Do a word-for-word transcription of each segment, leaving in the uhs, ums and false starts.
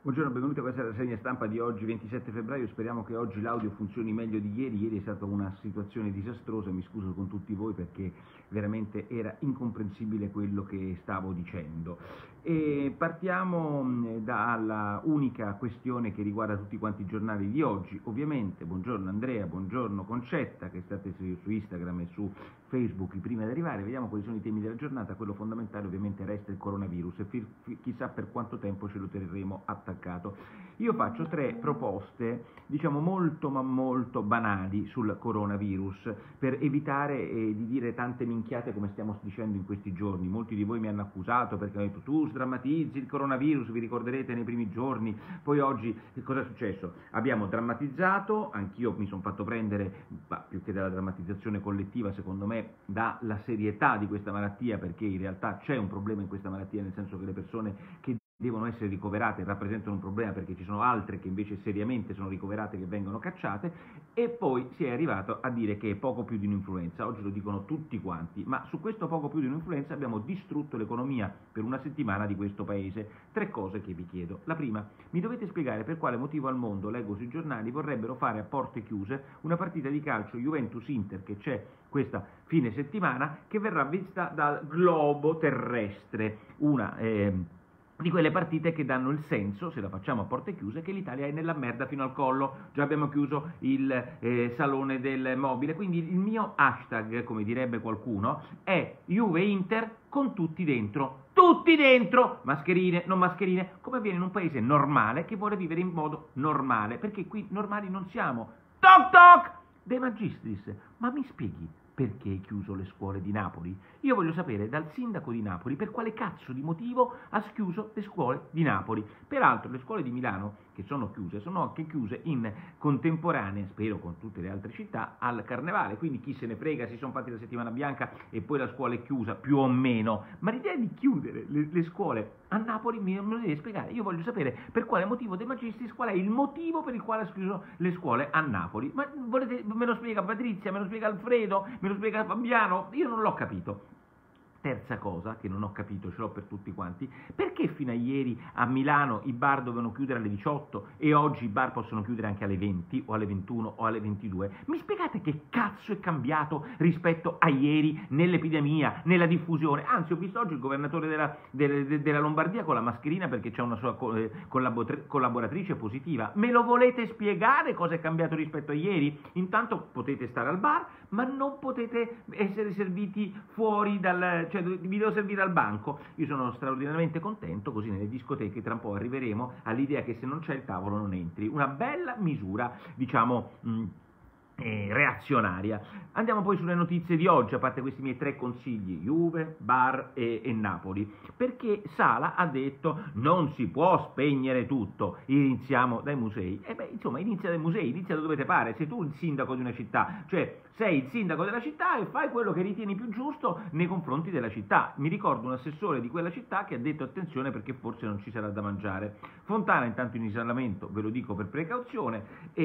Buongiorno, benvenuti a questa rassegna stampa di oggi ventisette febbraio, speriamo che oggi l'audio funzioni meglio di ieri, ieri è stata una situazione disastrosa, mi scuso con tutti voi perché veramente era incomprensibile quello che stavo dicendo. E partiamo dalla unica questione che riguarda tutti quanti i giornali di oggi, ovviamente, buongiorno Andrea, buongiorno Concetta, che state su, su Instagram e su Facebook i primi ad arrivare, vediamo quali sono i temi della giornata, quello fondamentale ovviamente resta il coronavirus e fi, fi, chissà per quanto tempo ce lo terremo attaccato. Io faccio tre proposte, diciamo molto ma molto banali sul coronavirus, per evitare eh, di dire tante minchiate come stiamo dicendo in questi giorni. Molti di voi mi hanno accusato perché hanno detto tu sdrammatizzi il coronavirus, vi ricorderete nei primi giorni, poi oggi che cosa è successo? Abbiamo drammatizzato, anch'io mi sono fatto prendere, bah, più che dalla drammatizzazione collettiva secondo me, dalla serietà di questa malattia, perché in realtà c'è un problema in questa malattia, nel senso che le persone che devono essere ricoverate rappresentano un problema perché ci sono altre che invece seriamente sono ricoverate che vengono cacciate, e poi si è arrivato a dire che è poco più di un'influenza. Oggi lo dicono tutti quanti, ma su questo poco più di un'influenza abbiamo distrutto l'economia per una settimana di questo paese. Tre cose che vi chiedo. La prima, mi dovete spiegare per quale motivo al mondo, leggo sui giornali, vorrebbero fare a porte chiuse una partita di calcio Juventus-Inter che c'è questa fine settimana, che verrà vista dal globo terrestre, una eh, di quelle partite che danno il senso, se la facciamo a porte chiuse, che l'Italia è nella merda fino al collo. Già abbiamo chiuso il eh, salone del mobile, quindi il mio hashtag, come direbbe qualcuno, è Juve Inter con tutti dentro, tutti dentro, mascherine, non mascherine, come avviene in un paese normale che vuole vivere in modo normale, perché qui normali non siamo. Toc toc! De Magistris, ma mi spieghi perché hai chiuso le scuole di Napoli? Io voglio sapere dal sindaco di Napoli per quale cazzo di motivo ha chiuso le scuole di Napoli. Peraltro le scuole di Milano, che sono chiuse, sono anche chiuse in contemporanea, spero con tutte le altre città, al carnevale, quindi chi se ne frega, si sono fatti la settimana bianca e poi la scuola è chiusa, più o meno. Ma l'idea di chiudere le, le scuole a Napoli me lo deve spiegare. Io voglio sapere per quale motivo De Magistris, qual è il motivo per il quale ha chiuso le scuole a Napoli. Ma volete, me lo spiega Patrizia, me lo spiega Alfredo, me lo spiega Fabiano? Io non l'ho capito. Terza cosa, che non ho capito, ce l'ho per tutti quanti, perché fino a ieri a Milano i bar dovevano chiudere alle diciotto e oggi i bar possono chiudere anche alle venti o alle ventuno o alle ventidue? Mi spiegate che cazzo è cambiato rispetto a ieri nell'epidemia, nella diffusione? Anzi, ho visto oggi il governatore della, della, della Lombardia con la mascherina perché c'è una sua collaboratrice positiva. Me lo volete spiegare cosa è cambiato rispetto a ieri? Intanto potete stare al bar, ma non potete essere serviti fuori dal... cioè vi devo servire al banco. Io sono straordinariamente contento, così nelle discoteche tra un po' arriveremo all'idea che se non c'è il tavolo non entri. Una bella misura, diciamo... Mh, Eh, reazionaria. Andiamo poi sulle notizie di oggi, a parte questi miei tre consigli, Juve, Bar e, e Napoli, perché Sala ha detto non si può spegnere tutto, iniziamo dai musei. E beh, insomma, inizia dai musei, inizia da dove te pare, sei tu il sindaco di una città, cioè sei il sindaco della città e fai quello che ritieni più giusto nei confronti della città. Mi ricordo un assessore di quella città che ha detto attenzione perché forse non ci sarà da mangiare. Fontana intanto in isolamento, ve lo dico per precauzione,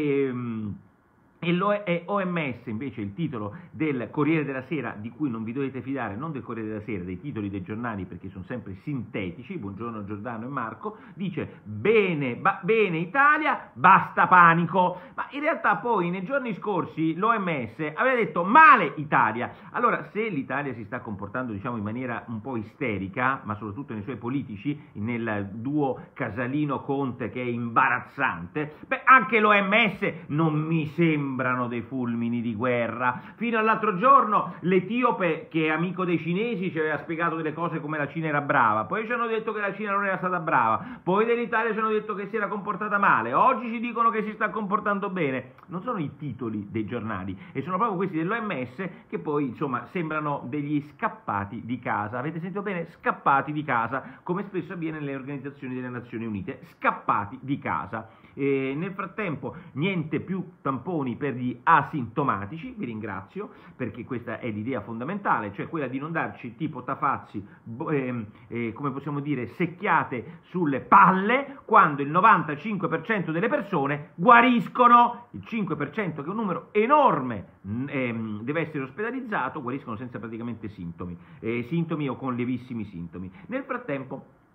e... E l'O M S invece, il titolo del Corriere della Sera, di cui non vi dovete fidare, non del Corriere della Sera, dei titoli dei giornali perché sono sempre sintetici, buongiorno Giordano e Marco, dice bene, ba, bene Italia, basta panico, ma in realtà poi nei giorni scorsi l'O M S aveva detto male Italia. Allora se l'Italia si sta comportando diciamo in maniera un po' isterica, ma soprattutto nei suoi politici, nel duo Casalino-Conte che è imbarazzante, beh anche l'O M S non mi sembra sembrano dei fulmini di guerra. Fino all'altro giorno l'etiope, che è amico dei cinesi, ci aveva spiegato delle cose come la Cina era brava, poi ci hanno detto che la Cina non era stata brava, poi dell'Italia ci hanno detto che si era comportata male, oggi ci dicono che si sta comportando bene. Non sono i titoli dei giornali, e sono proprio questi dell'O M S che poi insomma sembrano degli scappati di casa. Avete sentito bene? Scappati di casa, come spesso avviene nelle organizzazioni delle Nazioni Unite, scappati di casa. E nel frattempo niente più tamponi per gli asintomatici, vi ringrazio, perché questa è l'idea fondamentale, cioè quella di non darci tipo Tafazzi, eh, eh, come possiamo dire, secchiate sulle palle, quando il novantacinque per cento delle persone guariscono, il cinque per cento che è un numero enorme eh, deve essere ospedalizzato, guariscono senza praticamente sintomi, eh, sintomi o con lievissimi sintomi. Nel frattempo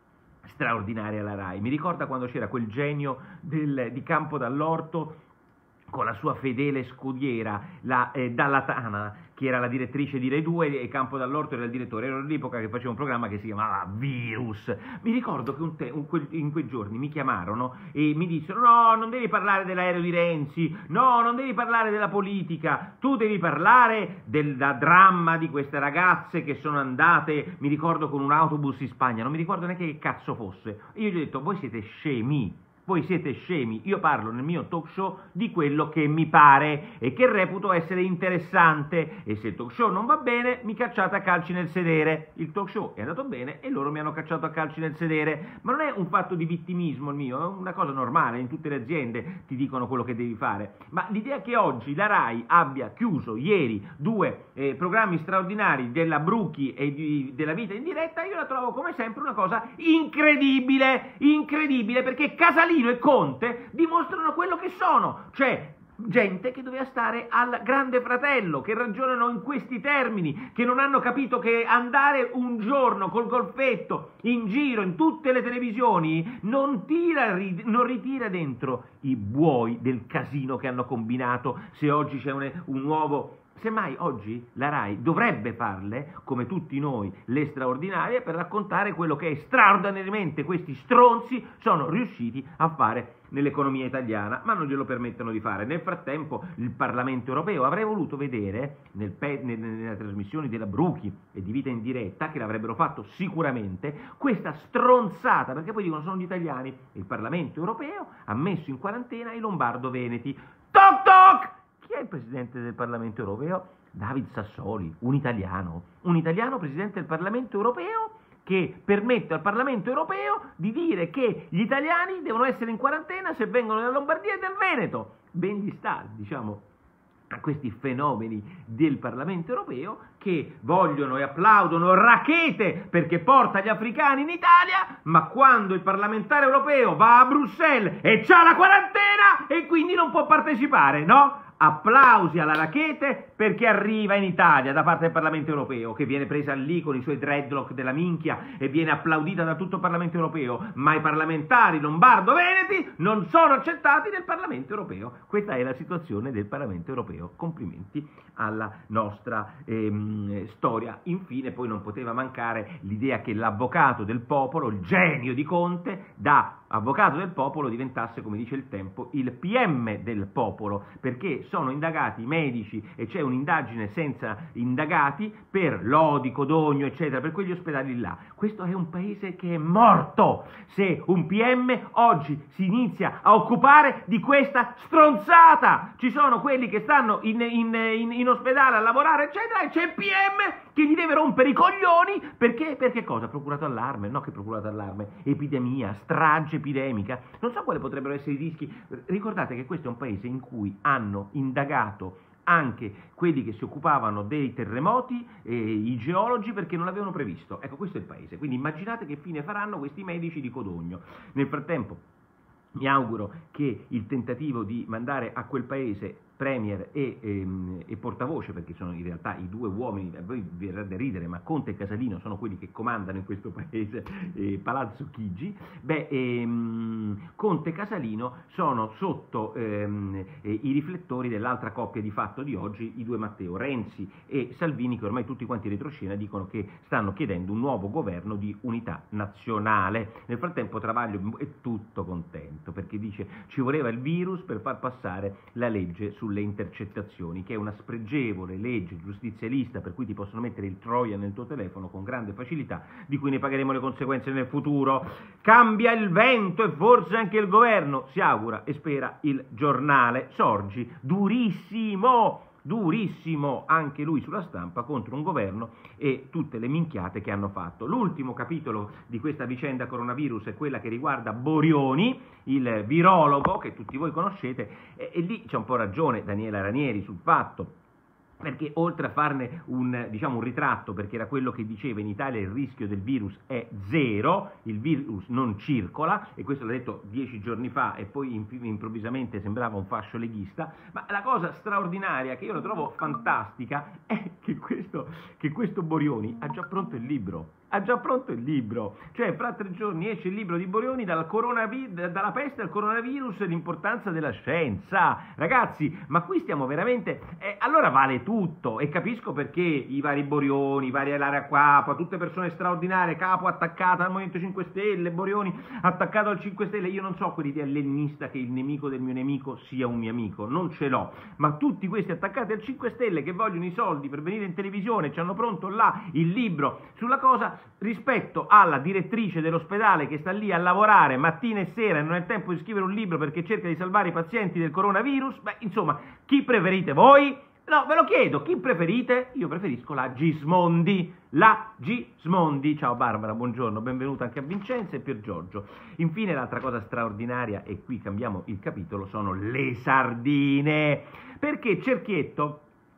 straordinaria la Rai. Mi ricorda quando c'era quel genio del, di Campo Dall'Orto con la sua fedele scudiera, la eh, Dalla Tana, che era la direttrice di Rai due e Campo Dall'Orto era il direttore. Ero all'epoca che faceva un programma che si chiamava Virus. Mi ricordo che un te, un, quel, in quei giorni mi chiamarono e mi dissero: no, non devi parlare dell'aereo di Renzi, no, non devi parlare della politica, tu devi parlare del dramma di queste ragazze che sono andate, mi ricordo, con un autobus in Spagna, non mi ricordo neanche che cazzo fosse. E io gli ho detto: voi siete scemi. Voi siete scemi, io parlo nel mio talk show di quello che mi pare e che reputo essere interessante, e se il talk show non va bene mi cacciate a calci nel sedere. Il talk show è andato bene e loro mi hanno cacciato a calci nel sedere, ma non è un fatto di vittimismo il mio, è una cosa normale, in tutte le aziende ti dicono quello che devi fare, ma l'idea che oggi la Rai abbia chiuso ieri due eh, programmi straordinari della Brucchi e di, della vita in diretta, io la trovo come sempre una cosa incredibile, incredibile, perché Casalino e Conte dimostrano quello che sono, cioè gente che doveva stare al Grande Fratello, che ragionano in questi termini, che non hanno capito che andare un giorno col golfetto in giro in tutte le televisioni non, tira, non ritira dentro i buoi del casino che hanno combinato. Se oggi c'è un, un nuovo... Semmai oggi la Rai dovrebbe farle, come tutti noi, le straordinarie, per raccontare quello che straordinariamente questi stronzi sono riusciti a fare nell'economia italiana, ma non glielo permettono di fare. Nel frattempo il Parlamento europeo, avrei voluto vedere nel pe- nelle trasmissioni della Brucchi e di Vita in Diretta, che l'avrebbero fatto sicuramente, questa stronzata, perché poi dicono sono gli italiani. Il Parlamento europeo ha messo in quarantena i lombardo-veneti. Toc toc! Chi è il presidente del Parlamento europeo? David Sassoli, un italiano, un italiano presidente del Parlamento europeo, che permette al Parlamento europeo di dire che gli italiani devono essere in quarantena se vengono dalla Lombardia e dal Veneto. Ben gli sta, diciamo, a questi fenomeni del Parlamento europeo che vogliono e applaudono Rackete perché porta gli africani in Italia, ma quando il parlamentare europeo va a Bruxelles e c'ha la quarantena e quindi non può partecipare, no? Applausi alla Rackete perché arriva in Italia da parte del Parlamento europeo, che viene presa lì con i suoi dreadlock della minchia e viene applaudita da tutto il Parlamento europeo, ma i parlamentari lombardo-veneti non sono accettati nel Parlamento europeo. Questa è la situazione del Parlamento europeo. Complimenti alla nostra ehm, storia. Infine poi non poteva mancare l'idea che l'avvocato del popolo, il genio di Conte, da avvocato del popolo diventasse, come dice il Tempo, il P M del popolo, perché sono indagati i medici e c'è un'indagine senza indagati per Lodi, Codogno, eccetera, per quegli ospedali là. Questo è un paese che è morto se un P M oggi si inizia a occupare di questa stronzata. Ci sono quelli che stanno in, in, in, in ospedale a lavorare, eccetera, e c'è il P M che gli deve rompere i coglioni perché, perché cosa? Procurato allarme? No, che procurato allarme? Epidemia, strage epidemica, non so quali potrebbero essere i rischi. Ricordate che questo è un paese in cui hanno indagato anche quelli che si occupavano dei terremoti, eh, i geologi, perché non l'avevano previsto. Ecco, questo è il paese, quindi immaginate che fine faranno questi medici di Codogno. Nel frattempo mi auguro che il tentativo di mandare a quel paese premier e, ehm, e portavoce, perché sono in realtà i due uomini, a voi vi verrà da ridere, ma Conte e Casalino sono quelli che comandano in questo paese, eh, Palazzo Chigi. Beh, ehm, Conte e Casalino sono sotto ehm, eh, i riflettori dell'altra coppia di fatto di oggi, i due Matteo, Renzi e Salvini, che ormai tutti quanti in retroscena dicono che stanno chiedendo un nuovo governo di unità nazionale. Nel frattempo Travaglio è tutto contento, perché dice ci voleva il virus per far passare la legge sulle intercettazioni, che è una spregevole legge giustizialista per cui ti possono mettere il troia nel tuo telefono con grande facilità, di cui ne pagheremo le conseguenze nel futuro. Cambia il vento e forse anche il governo, si augura e spera il giornale Sorgi, durissimo, durissimo anche lui sulla stampa contro un governo e tutte le minchiate che hanno fatto. L'ultimo capitolo di questa vicenda coronavirus è quella che riguarda Borioni, il virologo che tutti voi conoscete, e, e lì c'è un po' ragione Daniela Ranieri sul fatto, perché oltre a farne un, diciamo, un ritratto, perché era quello che diceva in Italia il rischio del virus è zero, il virus non circola, e questo l'ha detto dieci giorni fa e poi improvvisamente sembrava un fascio leghista, ma la cosa straordinaria, che io la trovo fantastica, è che questo, che questo Borioni ha già pronto il libro. ha già pronto il libro, cioè fra tre giorni esce il libro di Borioni dal coronavirus, dalla peste al coronavirus e l'importanza della scienza. Ragazzi, ma qui stiamo veramente... Eh, allora vale tutto, e capisco perché i vari Borioni, i vari Ilaria Capo, tutte persone straordinarie, Capo attaccata al Movimento cinque Stelle, Borioni attaccato al cinque Stelle, io non so quell'idea leninista che il nemico del mio nemico sia un mio amico, non ce l'ho, ma tutti questi attaccati al cinque Stelle che vogliono i soldi per venire in televisione, ci hanno pronto là il libro sulla cosa, rispetto alla direttrice dell'ospedale che sta lì a lavorare mattina e sera e non ha il tempo di scrivere un libro perché cerca di salvare i pazienti del coronavirus, beh, insomma, chi preferite voi? No, ve lo chiedo, chi preferite? Io preferisco la Gismondi, la Gismondi. Ciao Barbara, buongiorno, benvenuta anche a Vincenzo e Pier Giorgio. Infine l'altra cosa straordinaria, e qui cambiamo il capitolo, sono le sardine, perché Cerchietto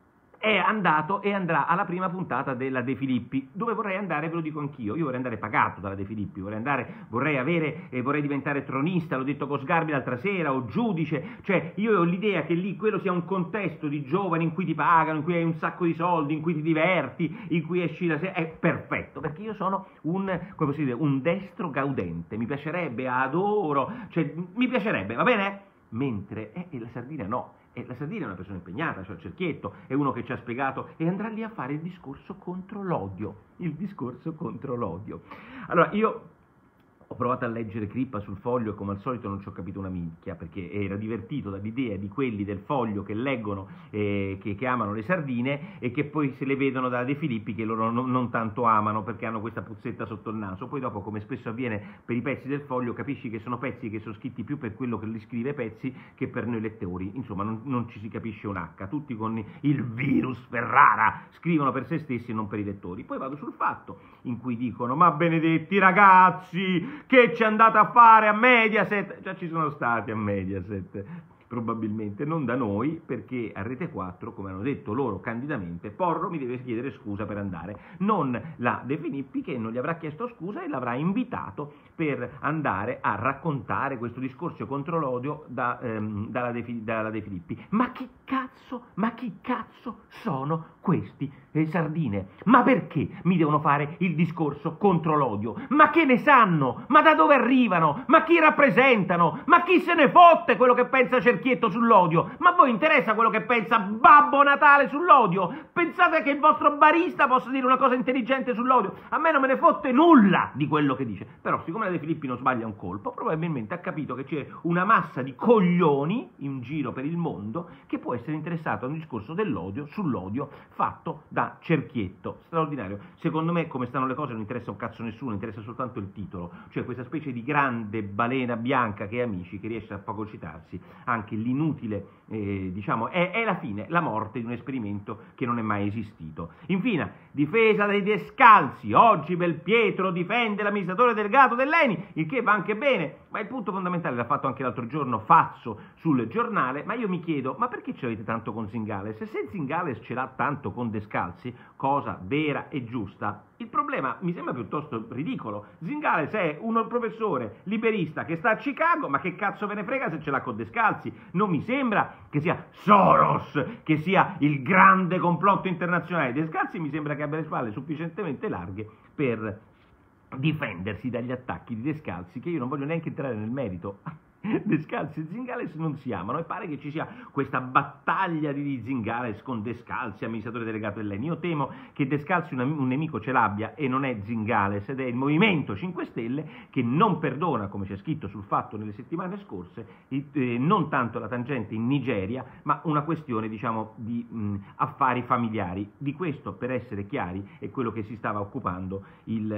è andato e andrà alla prima puntata della De Filippi, dove vorrei andare, ve lo dico anch'io, io vorrei andare pagato dalla De Filippi, vorrei andare, vorrei avere, eh, vorrei diventare tronista, l'ho detto con Sgarbi l'altra sera, o giudice, cioè io ho l'idea che lì quello sia un contesto di giovani in cui ti pagano, in cui hai un sacco di soldi, in cui ti diverti, in cui esci la sera, è perfetto, perché io sono un, come posso dire, un destro gaudente, mi piacerebbe, adoro, cioè mi piacerebbe, va bene? Mentre, eh, e la sardina no. E la Sardina è una persona impegnata, cioè Cerchietto, è uno che ci ha spiegato e andrà lì a fare il discorso contro l'odio, il discorso contro l'odio. Allora, io ho provato a leggere Crippa sul Foglio e come al solito non ci ho capito una minchia, perché era divertito dall'idea di quelli del Foglio che leggono, eh, che, che amano le sardine e che poi se le vedono dalla De Filippi che loro non, non tanto amano perché hanno questa puzzetta sotto il naso. Poi dopo, come spesso avviene per i pezzi del Foglio, capisci che sono pezzi che sono scritti più per quello che li scrive pezzi che per noi lettori. Insomma, non, non ci si capisce un H, tutti con il virus Ferrara scrivono per se stessi e non per i lettori. Poi vado sul Fatto, in cui dicono: ma benedetti ragazzi, che ci andate a fare a Mediaset? Già ci sono stati a Mediaset, probabilmente non da noi, perché a Rete quattro, come hanno detto loro candidamente, Porro mi deve chiedere scusa per andare, non la De Filippi, che non gli avrà chiesto scusa e l'avrà invitato per andare a raccontare questo discorso contro l'odio da, ehm, dalla, De, dalla De Filippi. Ma chi cazzo, ma chi cazzo sono questi eh, sardine? Ma perché mi devono fare il discorso contro l'odio? Ma che ne sanno? Ma da dove arrivano? Ma chi rappresentano? Ma chi se ne fotte quello che pensa Cerchietto sull'odio? Ma a voi interessa quello che pensa Babbo Natale sull'odio? Pensate che il vostro barista possa dire una cosa intelligente sull'odio? A me non me ne fotte nulla di quello che dice. Però siccome la De Filippi non sbaglia un colpo, probabilmente ha capito che c'è una massa di coglioni in giro per il mondo che può essere interessato a un discorso dell'odio, sull'odio fatto da Cerchietto. Straordinario. Secondo me, come stanno le cose, non interessa un cazzo a nessuno, interessa soltanto il titolo, cioè questa specie di grande balena bianca che è Amici, che riesce a fagocitarsi anche l'inutile, eh, diciamo, è, è la fine, la morte di un esperimento che non è mai esistito. Infine, difesa dei descalzi. Oggi Belpietro difende l'amministratore delegato dell'Eni, il che va anche bene, ma il punto fondamentale l'ha fatto anche l'altro giorno Fazzo sul giornale. Ma io mi chiedo, ma perché ce l'avete tanto con Zingales? E se Zingales ce l'ha tanto con Descalzi, cosa vera e giusta, il problema mi sembra piuttosto ridicolo. Zingales è uno professore liberista che sta a Chicago, ma che cazzo ve ne frega se ce l'ha con Descalzi? Non mi sembra che sia Soros, che sia il grande complotto internazionale. Descalzi mi sembra che abbia le spalle sufficientemente larghe per difendersi dagli attacchi di Descalzi, che io non voglio neanche entrare nel merito. Descalzi e Zingales non si amano e pare che ci sia questa battaglia di Zingales con Descalzi, amministratore delegato dell'Eni. Io temo che Descalzi un, un nemico ce l'abbia e non è Zingales, ed è il Movimento cinque Stelle che non perdona, come c'è scritto sul Fatto nelle settimane scorse, eh, non tanto la tangente in Nigeria, ma una questione, diciamo, di mh, affari familiari. Di questo, per essere chiari, è quello che si stava occupando il,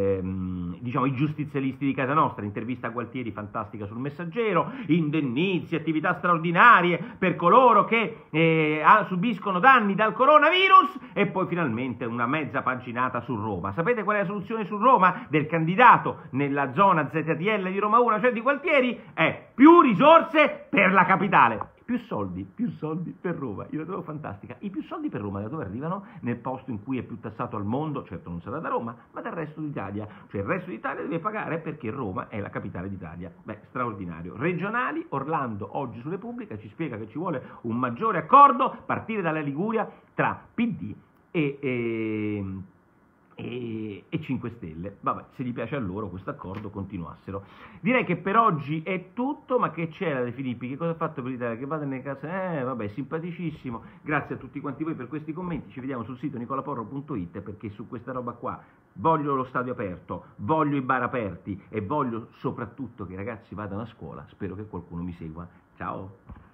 ehm, diciamo, i giustizialisti di casa nostra. Intervista a Gualtieri fantastica sul Messaggero, indennizi, attività straordinarie per coloro che eh, subiscono danni dal coronavirus, e poi finalmente una mezza paginata su Roma. Sapete qual è la soluzione su Roma del candidato nella zona Z T L di Roma uno, cioè di Gualtieri? È più risorse per la capitale. Più soldi, più soldi per Roma. Io la trovo fantastica. I più soldi per Roma da dove arrivano? Nel posto in cui è più tassato al mondo, certo non sarà da Roma, ma dal resto d'Italia. Cioè il resto d'Italia deve pagare perché Roma è la capitale d'Italia. Beh, straordinario. Regionali, Orlando oggi su Repubblica ci spiega che ci vuole un maggiore accordo, partire dalla Liguria, tra P D e... e e, e cinque Stelle. Vabbè, se gli piace a loro questo accordo, continuassero. Direi che per oggi è tutto, ma che c'era De Filippi? Che cosa ha fatto per l'Italia? Che vada nelle case? Eh, vabbè, simpaticissimo. Grazie a tutti quanti voi per questi commenti. Ci vediamo sul sito nicolaporro punto it, perché su questa roba qua voglio lo stadio aperto, voglio i bar aperti e voglio soprattutto che i ragazzi vadano a scuola. Spero che qualcuno mi segua. Ciao!